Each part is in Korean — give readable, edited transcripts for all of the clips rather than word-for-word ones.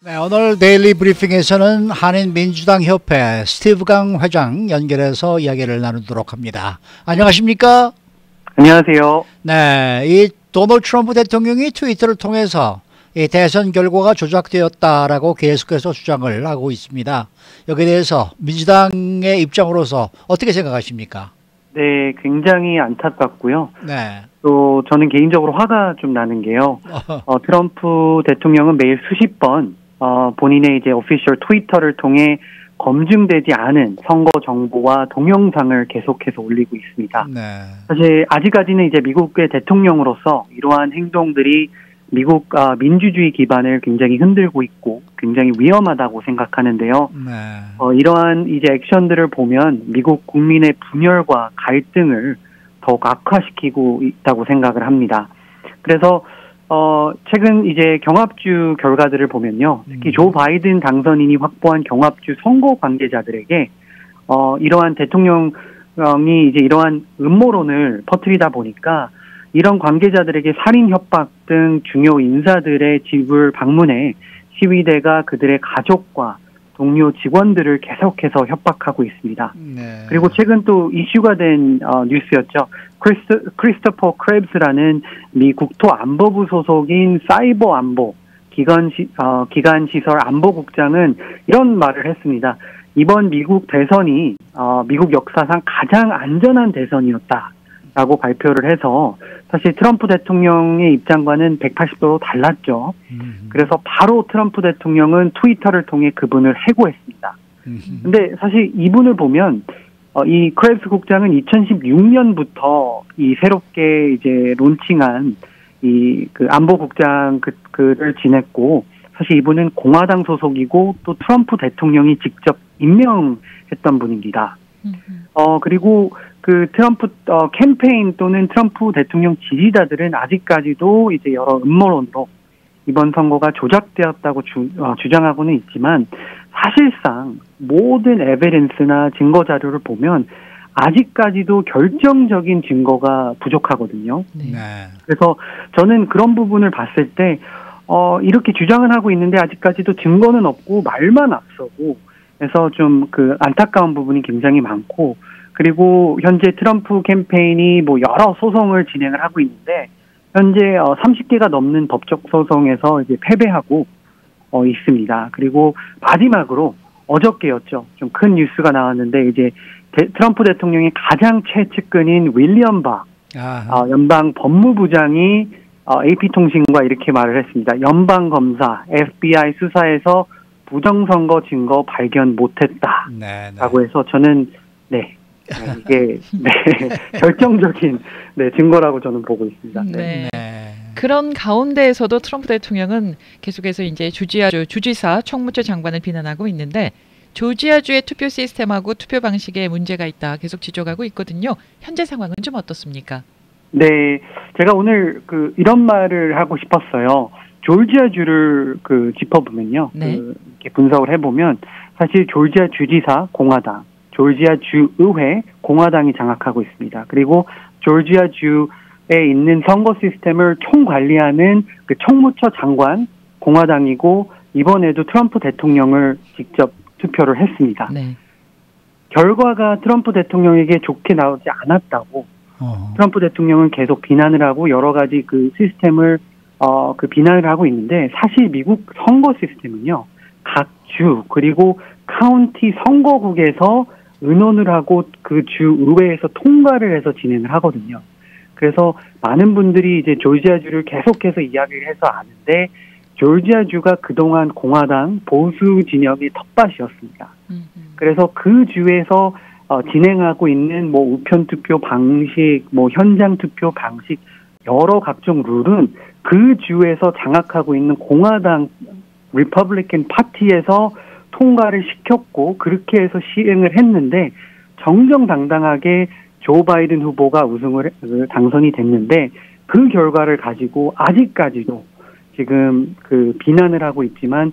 네, 오늘 데일리 브리핑에서는 한인민주당협회 스티브 강 회장 연결해서 이야기를 나누도록 합니다. 안녕하십니까? 안녕하세요. 네, 이 도널드 트럼프 대통령이 트위터를 통해서 이 대선 결과가 조작되었다라고 계속해서 주장을 하고 있습니다. 여기에 대해서 민주당의 입장으로서 어떻게 생각하십니까? 네, 굉장히 안타깝고요. 네. 또 저는 개인적으로 화가 좀 나는 게요. 트럼프 대통령은 매일 수십 번 본인의 이제 오피셜 트위터를 통해 검증되지 않은 선거 정보와 동영상을 계속해서 올리고 있습니다. 네. 사실 아직까지는 이제 미국의 대통령으로서 이러한 행동들이 미국 민주주의 기반을 굉장히 흔들고 있고 굉장히 위험하다고 생각하는데요. 네. 이러한 이제 액션들을 보면 미국 국민의 분열과 갈등을 더욱 악화시키고 있다고 생각을 합니다. 그래서 최근 이제 경합주 결과들을 보면요. 특히 조 바이든 당선인이 확보한 경합주 선거 관계자들에게 이러한 대통령이 이제 이러한 음모론을 퍼뜨리다 보니까 이런 관계자들에게 살인 협박 등 중요 인사들의 집을 방문해 시위대가 그들의 가족과 동료 직원들을 계속해서 협박하고 있습니다. 네. 그리고 최근 또 이슈가 된 뉴스였죠. 크리스토퍼 크랩스라는 미 국토안보부 소속인 사이버 안보 기간시설 안보국장은 이런 말을 했습니다. 이번 미국 대선이 미국 역사상 가장 안전한 대선이었다라고 발표를 해서 사실 트럼프 대통령의 입장과는 180도로 달랐죠. 그래서 바로 트럼프 대통령은 트위터를 통해 그분을 해고했습니다. 근데 사실 이분을 보면 이 크랩스 국장은 2016년부터 이 새롭게 이제 론칭한 이 그 안보국장 그를 지냈고 사실 이분은 공화당 소속이고 또 트럼프 대통령이 직접 임명했던 분입니다. 그리고 그 트럼프 캠페인 또는 트럼프 대통령 지지자들은 아직까지도 이제 여러 음모론으로 이번 선거가 조작되었다고 주장하고는 있지만 사실상 모든 에비던스나 증거 자료를 보면 아직까지도 결정적인 증거가 부족하거든요. 네. 그래서 저는 그런 부분을 봤을 때 이렇게 주장을 하고 있는데 아직까지도 증거는 없고 말만 앞서고 그래서 좀 그 안타까운 부분이 굉장히 많고 그리고 현재 트럼프 캠페인이 뭐 여러 소송을 진행을 하고 있는데 현재 30개가 넘는 법적 소송에서 이제 패배하고 있습니다. 그리고 마지막으로 어저께였죠. 좀 큰 뉴스가 나왔는데 이제 트럼프 대통령의 가장 최측근인 윌리엄 바 연방 법무부장이 AP통신과 이렇게 말을 했습니다. 연방 검사 FBI 수사에서 부정선거 증거 발견 못했다라고 해서 저는 이게 결정적인 증거라고 저는 보고 있습니다. 네. 그런 가운데에서도 트럼프 대통령은 계속해서 이제 조지아주 주지사 총무처 장관을 비난하고 있는데 조지아주의 투표 시스템하고 투표 방식에 문제가 있다 계속 지적하고 있거든요. 현재 상황은 좀 어떻습니까? 네, 제가 오늘 이런 말을 하고 싶었어요. 조지아주를 짚어보면요. 네. 이렇게 분석을 해보면 사실 조지아 주지사 공화당, 조지아 주의회 공화당이 장악하고 있습니다. 그리고 조지아 주에 있는 선거 시스템을 총관리하는 그 총무처 장관 공화당이고 이번에도 트럼프 대통령을 직접 투표를 했습니다. 네. 결과가 트럼프 대통령에게 좋게 나오지 않았다고 트럼프 대통령은 계속 비난을 하고 여러 가지 그 시스템을 비난을 하고 있는데 사실 미국 선거 시스템은요. 각 주 그리고 카운티 선거국에서 의논을 하고 그 주 의회에서 통과를 해서 진행을 하거든요. 그래서 많은 분들이 이제 조지아주를 계속해서 이야기를 해서 아는데 조지아주가 그동안 공화당 보수 진영의 텃밭이었습니다. 그래서 그 주에서 진행하고 있는 뭐 우편 투표 방식, 뭐 현장 투표 방식 여러 각종 룰은 그 주에서 장악하고 있는 공화당 리퍼블리칸 파티에서 통과를 시켰고 그렇게 해서 시행을 했는데 정정당당하게 조 바이든 후보가 당선이 됐는데 그 결과를 가지고 아직까지도 지금 비난을 하고 있지만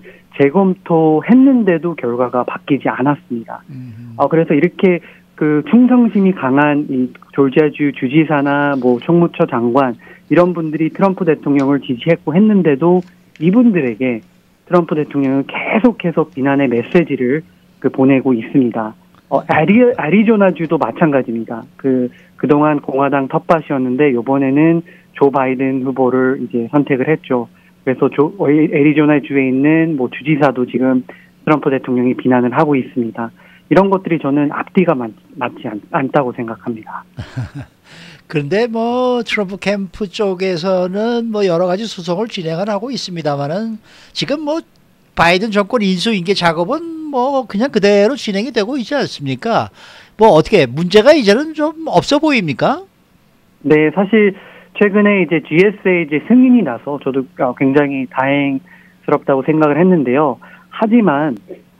재검토했는데도 결과가 바뀌지 않았습니다. 그래서 이렇게 충성심이 강한 이 조지아주 주지사나 뭐 총무처 장관 이런 분들이 트럼프 대통령을 지지했고 했는데도 이분들에게 트럼프 대통령은 계속해서 비난의 메시지를 보내고 있습니다. 애리조나주도 마찬가지입니다. 그동안 공화당 텃밭이었는데 이번에는 조 바이든 후보를 이제 선택을 했죠. 그래서 애리조나주에 있는 뭐 주지사도 지금 트럼프 대통령이 비난을 하고 있습니다. 이런 것들이 저는 앞뒤가 맞지 않다고 생각합니다. 그런데 뭐 트럼프 캠프 쪽에서는 뭐 여러 가지 소송을 진행을 하고 있습니다만은 지금 뭐 바이든 정권 인수인계 작업은 뭐 그냥 그대로 진행이 되고 있지 않습니까? 뭐 어떻게 문제가 이제는 좀 없어 보입니까? 네, 사실 최근에 이제 GSA 이제 승인이 나서 저도 굉장히 다행스럽다고 생각을 했는데요. 하지만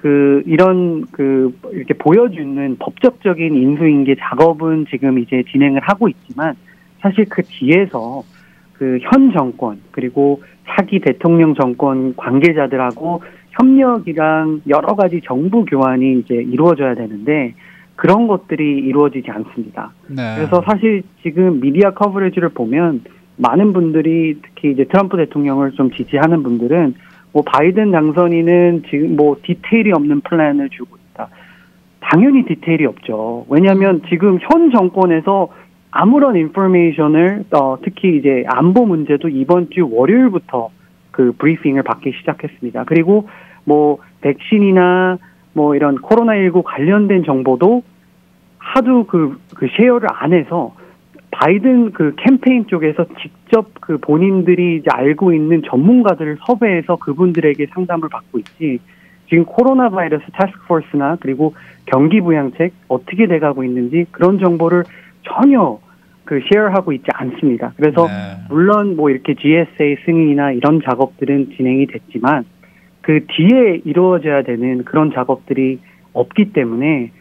이렇게 보여주는 법적적인 인수인계 작업은 지금 이제 진행을 하고 있지만 사실 그 뒤에서 현 정권 그리고 차기 대통령 정권 관계자들하고 협력이랑 여러 가지 정부 교환이 이제 이루어져야 되는데 그런 것들이 이루어지지 않습니다. 네. 그래서 사실 지금 미디어 커버리지를 보면 많은 분들이 특히 이제 트럼프 대통령을 좀 지지하는 분들은 뭐 바이든 당선인은 지금 뭐 디테일이 없는 플랜을 주고 있다. 당연히 디테일이 없죠. 왜냐하면 지금 현 정권에서 아무런 인포메이션을 특히 이제 안보 문제도 이번 주 월요일부터 브리핑을 받기 시작했습니다. 그리고 뭐 백신이나 뭐 이런 코로나19 관련된 정보도 하도 쉐어를 안 해서 바이든 캠페인 쪽에서 직접 본인들이 이제 알고 있는 전문가들을 섭외해서 그분들에게 상담을 받고 있지. 지금 코로나 바이러스 타스크포스나 그리고 경기 부양책 어떻게 돼가고 있는지 그런 정보를 전혀 쉐어하고 있지 않습니다. 그래서 물론 뭐 이렇게 GSA 승인이나 이런 작업들은 진행이 됐지만 그 뒤에 이루어져야 되는 그런 작업들이 없기 때문에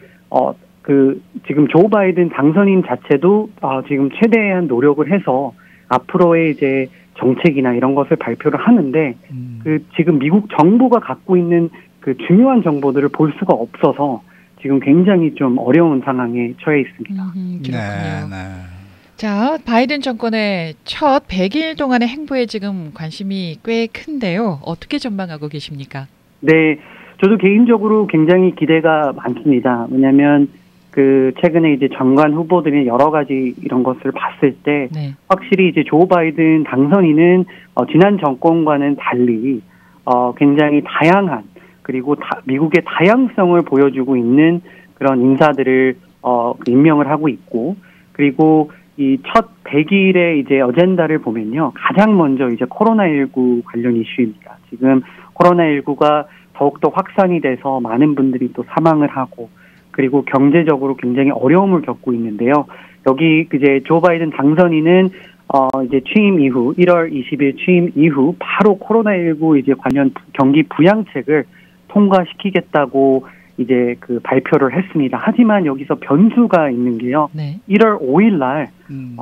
지금 조 바이든 당선인 자체도 지금 최대한 노력을 해서 앞으로의 이제 정책이나 이런 것을 발표를 하는데 지금 미국 정부가 갖고 있는 중요한 정보들을 볼 수가 없어서 지금 굉장히 좀 어려운 상황에 처해 있습니다. 그렇군요. 자, 바이든 정권의 첫 100일 동안의 행보에 지금 관심이 꽤 큰데요. 어떻게 전망하고 계십니까? 네, 저도 개인적으로 굉장히 기대가 많습니다. 왜냐하면 최근에 이제 장관 후보들이 여러 가지 이런 것을 봤을 때 확실히 이제 조 바이든 당선인은 지난 정권과는 달리 굉장히 다양한 그리고 미국의 다양성을 보여주고 있는 그런 인사들을 임명을 하고 있고 그리고 이 첫 100일의 이제 어젠다를 보면요. 가장 먼저 이제 코로나19 관련 이슈입니다. 지금 코로나19가 더욱더 확산이 돼서 많은 분들이 또 사망을 하고 그리고 경제적으로 굉장히 어려움을 겪고 있는데요. 여기 이제 조 바이든 당선인은 이제 취임 이후 1월 20일 취임 이후 바로 코로나19 이제 관련 경기 부양책을 통과시키겠다고 이제 발표를 했습니다. 하지만 여기서 변수가 있는 게요. 1월 5일 날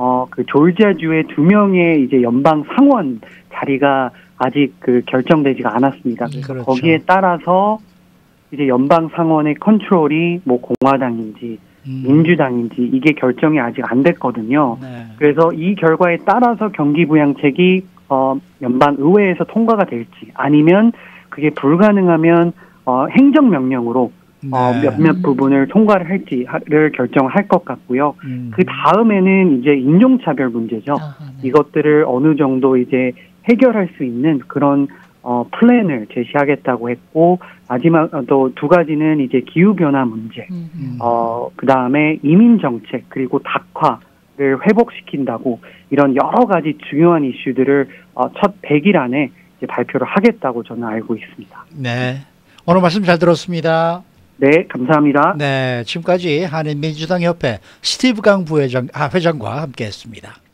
조지아주의 2명의 이제 연방 상원 자리가 아직 결정되지가 않았습니다. 그래서 그렇죠. 거기에 따라서 이제 연방 상원의 컨트롤이 뭐 공화당인지 민주당인지 이게 결정이 아직 안 됐거든요. 그래서 이 결과에 따라서 경기 부양책이 연방 의회에서 통과가 될지 아니면 그게 불가능하면 행정명령으로 몇몇 부분을 통과를 할지를 결정할 것 같고요. 그 다음에는 이제 인종차별 문제죠. 이것들을 어느 정도 이제 해결할 수 있는 그런 플랜을 제시하겠다고 했고 마지막 또 두 가지는 이제 기후 변화 문제, 그 다음에 이민 정책 그리고 다화를 회복시킨다고 이런 여러 가지 중요한 이슈들을 첫 100일 안에 이제 발표를 하겠다고 저는 알고 있습니다. 네, 오늘 말씀 잘 들었습니다. 네, 감사합니다. 네, 지금까지 한인민주당 협회 스티브 강 회장과 함께했습니다.